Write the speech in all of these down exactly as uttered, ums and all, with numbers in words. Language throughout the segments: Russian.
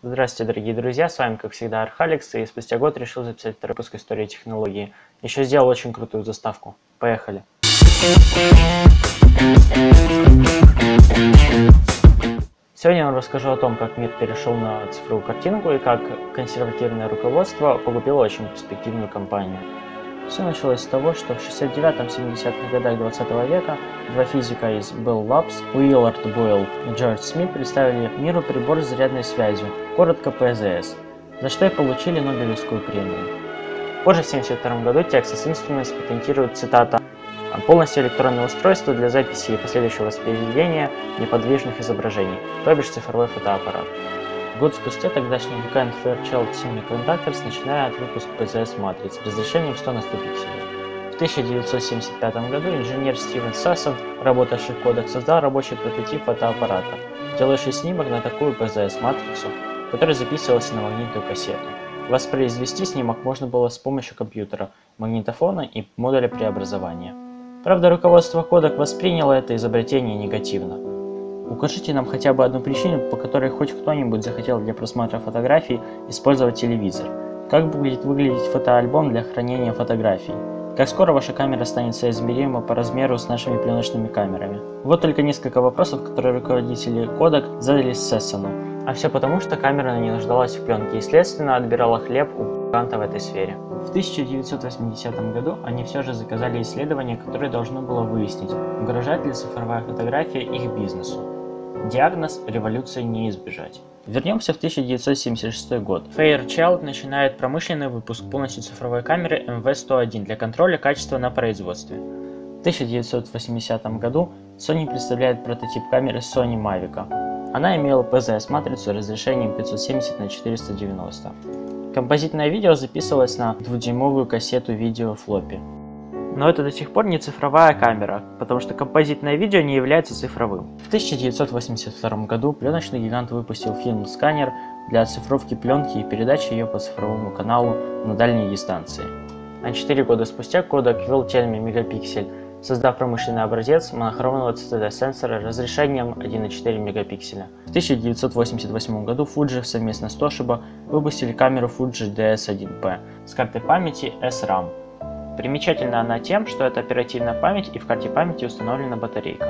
Здравствуйте, дорогие друзья, с вами, как всегда, Архалекс, и спустя год решил записать второй выпуск истории технологии. Еще сделал очень крутую заставку. Поехали! Сегодня я вам расскажу о том, как мир перешел на цифровую картинку и как консервативное руководство погубило очень перспективную компанию. Все началось с того, что в шестьдесят девятом — семидесятых годах двадцатого века два физика из Bell Labs, Уиллард Бойл и Джордж Смит, представили миру прибор с зарядной связью, коротко пэ зэ эс, за что и получили Нобелевскую премию. Позже, в семьдесят втором году, Texas Instruments патентирует, цитата, «полностью электронное устройство для записи и последующего воспроизведения неподвижных изображений», то бишь цифровой фотоаппарат. Год спустя тогдашний гигант Fairchild Semiconductors начинает выпуск пэ зэ эс-матриц разрешением сто на сто пикселей. В тысяча девятьсот семьдесят пятом году инженер Стивен Сассон, работавший в Kodak, создал рабочий прототип фотоаппарата, делающий снимок на такую пэ зэ эс-матрицу, которая записывалась на магнитную кассету. Воспроизвести снимок можно было с помощью компьютера, магнитофона и модуля преобразования. Правда, руководство Kodak восприняло это изобретение негативно. Укажите нам хотя бы одну причину, по которой хоть кто-нибудь захотел для просмотра фотографий использовать телевизор. Как будет выглядеть фотоальбом для хранения фотографий? Как скоро ваша камера станет соизмерима по размеру с нашими пленочными камерами? Вот только несколько вопросов, которые руководители Kodak задали Сессону. А все потому, что камера не нуждалась в пленке и, следственно, отбирала хлеб у гиганта в этой сфере. В тысяча девятьсот восьмидесятом году они все же заказали исследование, которое должно было выяснить, угрожает ли цифровая фотография их бизнесу. Диагноз – революции не избежать. Вернемся в тысяча девятьсот семьдесят шестой год. Fairchild начинает промышленный выпуск полностью цифровой камеры эм вэ сто один для контроля качества на производстве. В тысяча девятьсот восьмидесятом году Sony представляет прототип камеры Sony Mavic. Она имела пэ зэ эс-матрицу разрешением пятьсот семьдесят на четыреста девяносто. Композитное видео записывалось на двухдюймовую кассету видеофлоппи. Но это до сих пор не цифровая камера, потому что композитное видео не является цифровым. В тысяча девятьсот восемьдесят втором году пленочный гигант выпустил фильм-сканер для оцифровки пленки и передачи ее по цифровому каналу на дальней дистанции. А четыре года спустя Kodak ввел термин мегапиксель, создав промышленный образец монохромного цэ тэ дэ-сенсора разрешением один и четыре мегапикселя. В тысяча девятьсот восемьдесят восьмом году Fuji совместно с Toshiba выпустили камеру Fuji ди эс один пэ с картой памяти эс рам. Примечательна она тем, что это оперативная память и в карте памяти установлена батарейка.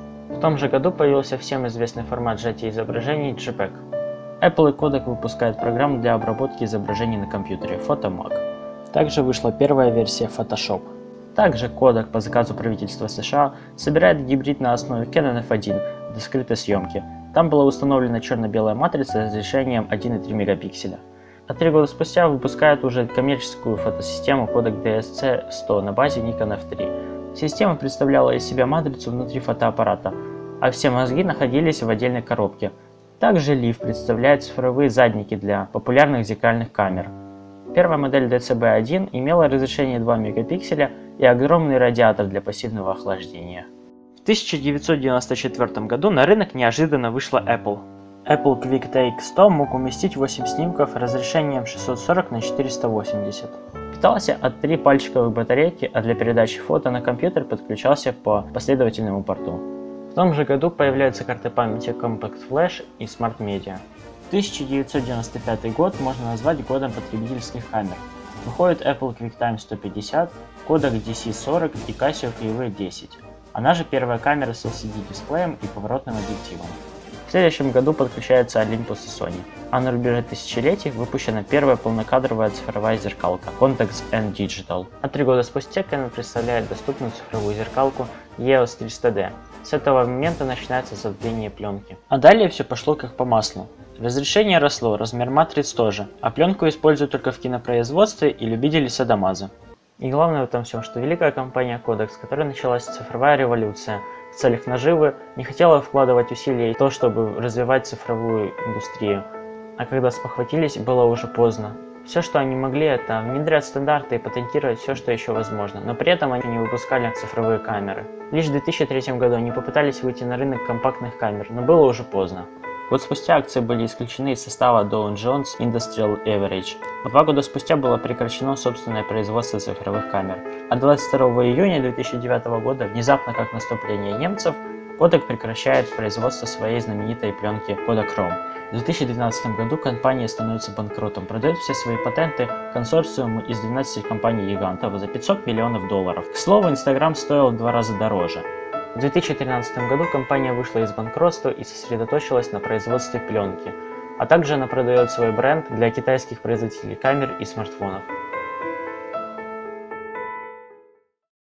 В том же году появился всем известный формат сжатия изображений джей пег. Apple и Kodak выпускают программу для обработки изображений на компьютере PhotoMag. Также вышла первая версия Photoshop. Также Kodak по заказу правительства США собирает гибрид на основе Canon эф один для скрытой съемки. Там была установлена черно-белая матрица с разрешением один и три мегапикселя. А три года спустя выпускают уже коммерческую фотосистему Kodak ди эс си сто на базе Nikon эф три. Система представляла из себя матрицу внутри фотоаппарата, а все мозги находились в отдельной коробке. Также Leaf представляет цифровые задники для популярных зеркальных камер. Первая модель ди си би один имела разрешение два мегапикселя и огромный радиатор для пассивного охлаждения. В тысяча девятьсот девяносто четвёртом году на рынок неожиданно вышла Apple. Apple QuickTake сто мог уместить восемь снимков разрешением шестьсот сорок на четыреста восемьдесят. Питался от три пальчиковых батарейки, а для передачи фото на компьютер подключался по последовательному порту. В том же году появляются карты памяти Compact Flash и Smart Media. тысяча девятьсот девяносто пятый год можно назвать годом потребительских камер. Выходит Apple QuickTime сто пятьдесят, Kodak ди си сорок и Casio кью ви десять. Она же первая камера с эл си ди-дисплеем и поворотным объективом. В следующем году подключается Olympus и Sony, а на рубеже тысячелетий выпущена первая полнокадровая цифровая зеркалка Contax энд Digital. А три года спустя Canon представляет доступную цифровую зеркалку и о эс триста ди. С этого момента начинается забвение пленки. А далее все пошло как по маслу. Разрешение росло, размер матриц тоже, а пленку используют только в кинопроизводстве и любители садомаза. И главное в этом всем, что великая компания Kodak, с которой началась цифровая революция, в целях наживы не хотела вкладывать усилия в то, чтобы развивать цифровую индустрию. А когда спохватились, было уже поздно. Все, что они могли, это внедрять стандарты и патентировать все, что еще возможно, но при этом они не выпускали цифровые камеры. Лишь в две тысячи третьем году они попытались выйти на рынок компактных камер, но было уже поздно. Год спустя акции были исключены из состава Dow Jones Industrial Average. Два года спустя было прекращено собственное производство цифровых камер. А двадцать второго июня две тысячи девятого года, внезапно как наступление немцев, Kodak прекращает производство своей знаменитой пленки Kodachrome. В две тысячи двенадцатом году компания становится банкротом, продает все свои патенты консорциуму из двенадцати компаний-гигантов за пятьсот миллионов долларов. К слову, Instagram стоил в два раза дороже. В две тысячи тринадцатом году компания вышла из банкротства и сосредоточилась на производстве пленки, а также она продает свой бренд для китайских производителей камер и смартфонов.